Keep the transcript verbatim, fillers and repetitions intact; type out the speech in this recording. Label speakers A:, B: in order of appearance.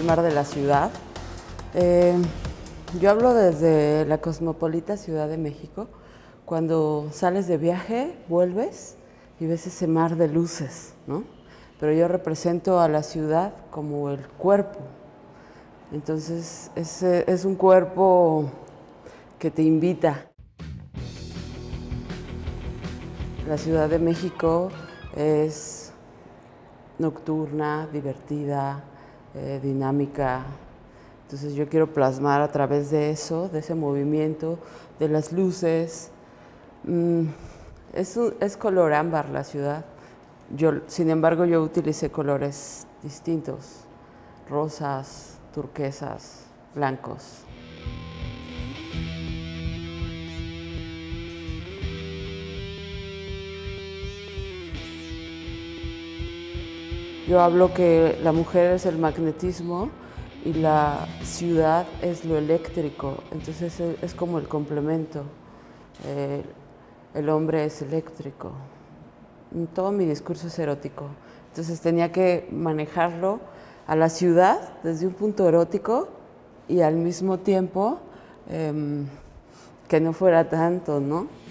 A: el mar de la ciudad. Eh, yo hablo desde la cosmopolita Ciudad de México. Cuando sales de viaje, vuelves y ves ese mar de luces, ¿no? Pero yo represento a la ciudad como el cuerpo. Entonces, es, es un cuerpo que te invita. La Ciudad de México es nocturna, divertida, eh, dinámica. Entonces yo quiero plasmar a través de eso, de ese movimiento, de las luces. Mm, es, un, es color ámbar la ciudad. Yo, sin embargo, yo utilicé colores distintos, rosas, turquesas, blancos. Yo hablo que la mujer es el magnetismo y la ciudad es lo eléctrico, entonces es como el complemento. Eh, el hombre es eléctrico. Todo mi discurso es erótico, entonces tenía que manejarlo a la ciudad desde un punto erótico y al mismo tiempo eh, que no fuera tanto, ¿no?